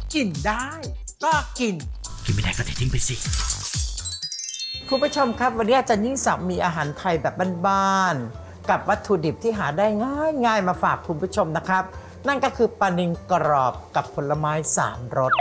กินได้ก็กินไม่ได้ก็ทิ้งไปสิคุณผู้ชมครับวันนี้อาจารย์ยิ่งศักดิ์มีอาหารไทยแบบบ้านๆกับวัตถุดิบที่หาได้ง่ายๆมาฝากคุณผู้ชมนะครับนั่นก็คือปลานิลกรอบกับผลไม้3 รส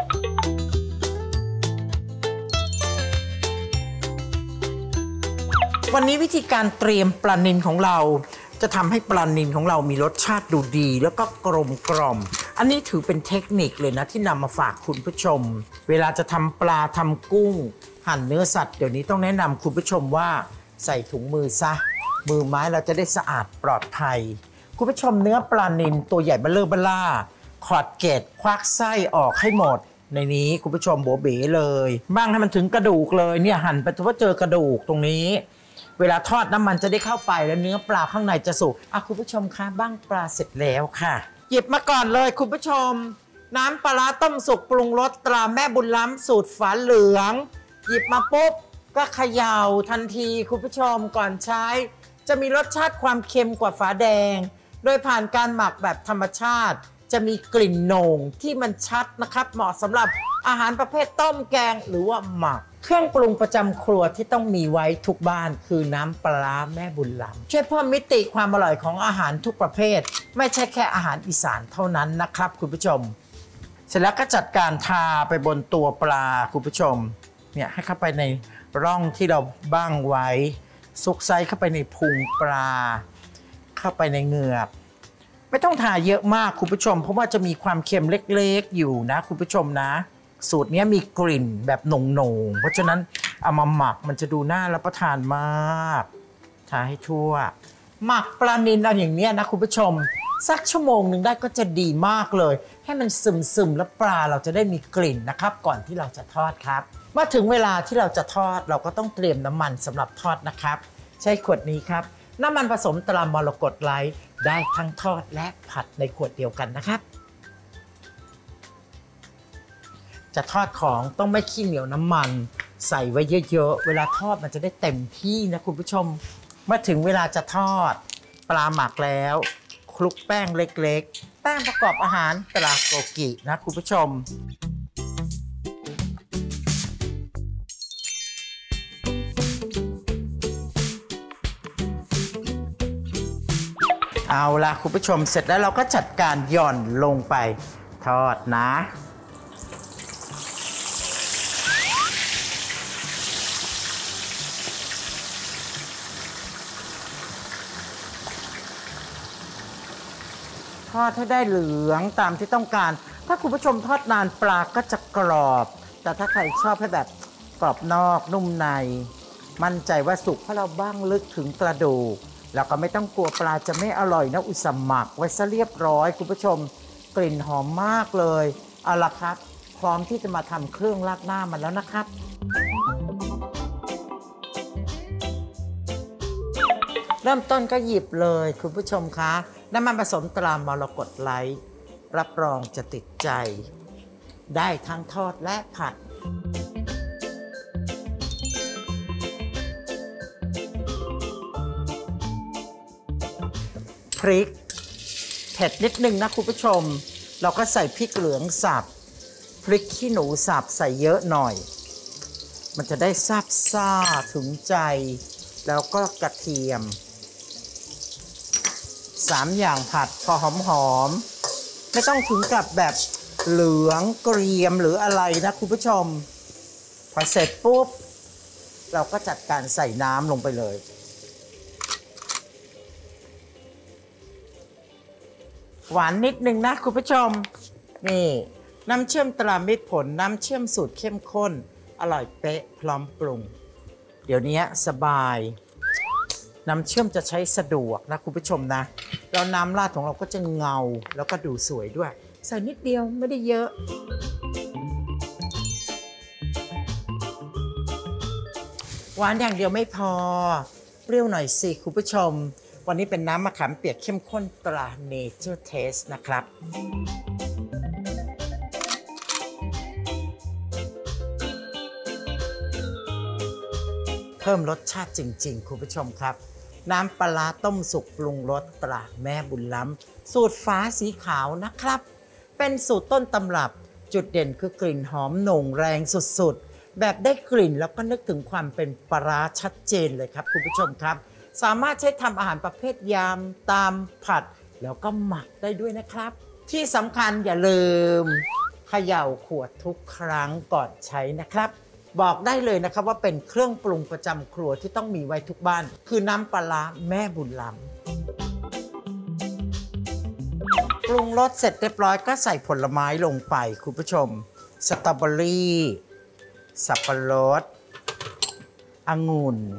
วันนี้วิธีการเตรียมปลานิลของเราจะทำให้ปลานิลของเรามีรสชาติดูดีแล้วก็กลมกล่อมอันนี้ถือเป็นเทคนิคเลยนะที่นำมาฝากคุณผู้ชมเวลาจะทำปลาทำกุ้งหั่นเนื้อสัตว์เดี๋ยวนี้ต้องแนะนำคุณผู้ชมว่าใส่ถุงมือซะมือไม้เราจะได้สะอาดปลอดภัยคุณผู้ชมเนื้อปลานิลตัวใหญ่เบ้อเร่อเบ้อล่าขอดเกล็ดควักไส้ออกให้หมดในนี้คุณผู้ชมโบเบ๋เลยบ้างให้มันถึงกระดูกเลยเนี่ยหั่นไปเพราะเจอกระดูกตรงนี้เวลาทอดน้ำมันจะได้เข้าไปแล้วเนื้อปลาข้างในจะสุกคุณผู้ชมคะบ้างปลาเสร็จแล้วค่ะหยิบมาก่อนเลยคุณผู้ชมน้ำปลาต้มสุกปรุงรสตราแม่บุญล้ำสูตรฝาเหลืองหยิบมาปุ๊บก็เขย่าทันทีคุณผู้ชมก่อนใช้จะมีรสชาติความเค็มกว่าฝาแดงโดยผ่านการหมักแบบธรรมชาติจะมีกลิ่นโหน่งที่มันชัดนะครับเหมาะสำหรับอาหารประเภทต้มแกงหรือว่าหมักเครื่องปรุงประจำครัวที่ต้องมีไว้ทุกบ้านคือน้ำปลาแม่บุญล้ำช่วยเพิ่มมิติความอร่อยของอาหารทุกประเภทไม่ใช่แค่อาหารอีสานเท่านั้นนะครับคุณผู้ชมเสร็จแล้วก็จัดการทาไปบนตัวปลาคุณผู้ชมเนี่ยให้เข้าไปในร่องที่เราบ้างไว้ซุกไซเข้าไปในพุงปลาเข้าไปในเหงือกไม่ต้องทาเยอะมากคุณผู้ชมเพราะว่าจะมีความเค็มเล็กๆอยู่นะคุณผู้ชมนะสูตรนี้มีกลิ่นแบบหน่งๆเพราะฉะนั้นเอามาหมักมันจะดูน่ารับประทานมากทาให้ทั่วหมักปลานิลเอาอย่างนี้นะคุณผู้ชมสักชั่วโมงหนึ่งได้ก็จะดีมากเลยให้มันซึมๆแล้วปลาเราจะได้มีกลิ่นนะครับก่อนที่เราจะทอดครับเมื่อถึงเวลาที่เราจะทอดเราก็ต้องเตรียมน้ำมันสำหรับทอดนะครับใช้ขวดนี้ครับน้ำมันผสมตรามรกตไลท์ได้ทั้งทอดและผัดในขวดเดียวกันนะครับจะทอดของต้องไม่ขี้เหนียวน้ำมันใส่ไว้เยอะๆเวลาทอดมันจะได้เต็มที่นะคุณผู้ชมเมื่อถึงเวลาจะทอดปลาหมักแล้วคลุกแป้งเล็กๆแป้งประกอบอาหารตราโกกินะคุณผู้ชมเอาล่ะคุณผู้ชมเสร็จแล้วเราก็จัดการหย่อนลงไปทอดนะทอดให้ได้เหลืองตามที่ต้องการถ้าคุณผู้ชมทอดนานปลาก็จะกรอบแต่ถ้าใครชอบให้แบบกรอบนอกนุ่มในมั่นใจว่าสุกเพราะเราบ้างลึกถึงกระดูกแล้วก็ไม่ต้องกลัวปลาจะไม่อร่อยนะอุตส่าห์หมักไว้ซะเรียบร้อยคุณผู้ชมกลิ่นหอมมากเลยเอาล่ะครับพร้อมที่จะมาทำเครื่องราดหน้ามันแล้วนะครับเริ่มต้นก็หยิบเลยคุณผู้ชมคะน้ำมันผสมตรามรกตไลท์รับรองจะติดใจได้ทั้งทอดและผัดพริกเผ็ดนิดนึงนะคุณผู้ชมเราก็ใส่พริกเหลืองสับพริกขี้หนูสับใส่เยอะหน่อยมันจะได้ซาบซ่าถึงใจแล้วก็กระเทียม3 อย่างผัดพอหอมๆไม่ต้องถึงกับแบบเหลืองเกรียมหรืออะไรนะคุณผู้ชมพอเสร็จปุ๊บเราก็จัดการใส่น้ำลงไปเลยหวานนิดนึงนะคุณผู้ชมนี่น้ำเชื่อมตรามิตรผลน้ำเชื่อมสูตรเข้มข้นอร่อยเป๊ะพร้อมปรุงเดี๋ยวนี้สบายน้ำเชื่อมจะใช้สะดวกนะคุณผู้ชมนะแล้วน้ำราดของเราก็จะเงาแล้วก็ดูสวยด้วยใส่นิดเดียวไม่ได้เยอะหวานอย่างเดียวไม่พอเปรี้ยวหน่อยสิคุณผู้ชมวันนี้เป็นน้ำมะขามเปียกเข้มข้นตรา Nature Taste นะครับเพิ่มรสชาติจริงๆคุณผู้ชมครับน้ำปลาต้มสุกปรุงรสตราแม่บุญล้ำสูตรฟ้าสีขาวนะครับเป็นสูตรต้นตำรับจุดเด่นคือกลิ่นหอมโหน่งแรงสุดๆแบบได้กลิ่นแล้วก็นึกถึงความเป็นปลาร้าชัดเจนเลยครับคุณผู้ชมครับสามารถใช้ทำอาหารประเภทยำตามผัดแล้วก็หมักได้ด้วยนะครับที่สำคัญอย่าลืมเขย่าขวดทุกครั้งก่อนใช้นะครับบอกได้เลยนะครับว่าเป็นเครื่องปรุงประจำครัวที่ต้องมีไว้ทุกบ้านคือน้ำปลาร้าแม่บุญล้ำปรุงรสเสร็จเรียบร้อยก็ใส่ผลไม้ลงไปคุณผู้ชมสตรอเบอรี่สับปะรดองุ่น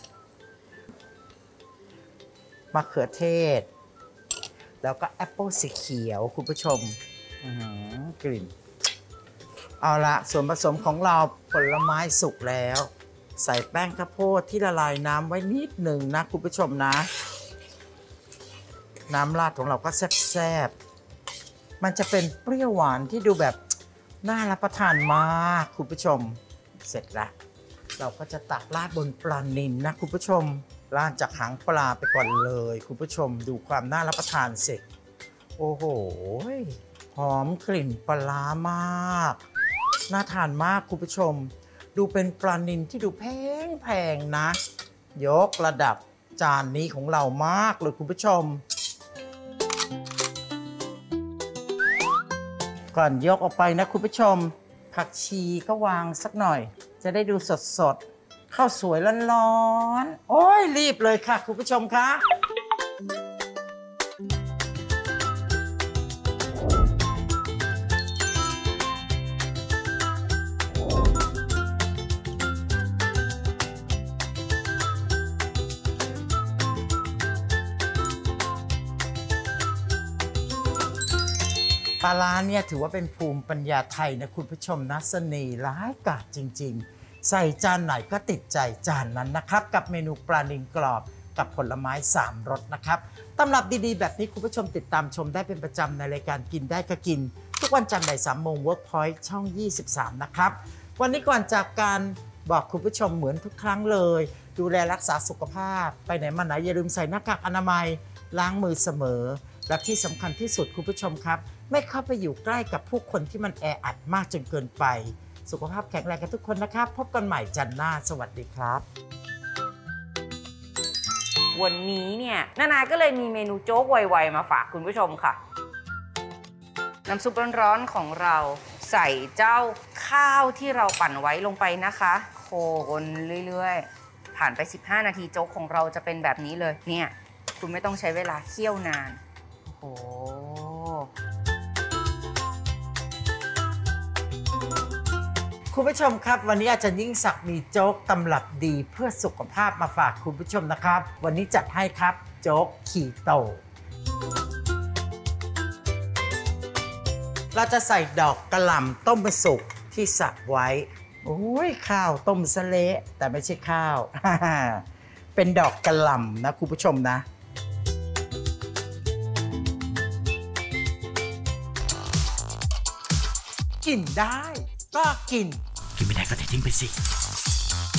มะเขือเทศแล้วก็แอปเปิลสีเขียวคุณผู้ชมกลิ่นเอาละส่วนผสมของเราผลไม้สุกแล้วใส่แป้งข้าวโพดที่ละลายน้ำไว้นิดหนึ่งนะคุณผู้ชมนะน้ำราดของเราก็แซ่บๆมันจะเป็นเปรี้ยวหวานที่ดูแบบน่ารับประทานมากคุณผู้ชมเสร็จแล้วเราก็จะตักราดบนปลานิลนะคุณผู้ชมราดจากหางปลาไปก่อนเลยคุณผู้ชมดูความน่ารับประทานเสร็จโอ้โหหอมกลิ่นปลามากน่าทานมากคุณผู้ชมดูเป็นปลานิลที่ดูแพงนะยกระดับจานนี้ของเรามากเลยคุณผู้ชมก่อนยกออกไปนะคุณผู้ชมผักชีก็วางสักหน่อยจะได้ดูสดๆข้าวสวยร้อนๆโอ้ยรีบเลยค่ะคุณผู้ชมคะปลาร้าเนี่ยถือว่าเป็นภูมิปัญญาไทยนะคุณผู้ชมนะเสน่ห์ร้ายกาจจริงๆใส่จานไหนก็ติดใจจานนั้นนะครับกับเมนูปลานิลกรอบกับผลไม้3 รสนะครับตำรับดีๆแบบนี้คุณผู้ชมติดตามชมได้เป็นประจำในรายการกินได้ก็กินทุกวันจันทร์บ่าย 3 โมง Workpoint ช่อง 23 นะครับวันนี้ก่อนจากการบอกคุณผู้ชมเหมือนทุกครั้งเลยดูแลรักษาสุขภาพไปไหนมาไหนอย่าลืมใส่หน้ากากอนามัยล้างมือเสมอและที่สำคัญที่สุดคุณผู้ชมครับไม่เข้าไปอยู่ใกล้กับผู้คนที่มันแออัดมากจนเกินไปสุขภาพแข็งแรงกันทุกคนนะครับพบกันใหม่จันทร์หน้าสวัสดีครับวันนี้เนี่ยนาก็เลยมีเมนูโจ๊กไวๆมาฝากคุณผู้ชมค่ะน้ำซุปร้อนๆของเราใส่เจ้าข้าวที่เราปั่นไว้ลงไปนะคะโคนเรื่อยๆผ่านไป15 นาทีโจ๊กของเราจะเป็นแบบนี้เลยเนี่ยคุณไม่ต้องใช้เวลาเคี่ยวนานโอ้คุณผู้ชมครับวันนี้อาจารย์ยิ่งศักดิ์มีโจ๊กตำรับดีเพื่อสุขภาพมาฝากคุณผู้ชมนะครับวันนี้จัดให้ครับโจ๊กคีโตเราจะใส่ดอกกระหล่ำต้มสุกที่สับไว้โอ้ยข้าวต้มสะเละแต่ไม่ใช่ข้าว เป็นดอกกระหล่ำนะคุณผู้ชมนะกินได้ก็กินกินไม่ได้ก็เททิ้งไปสิ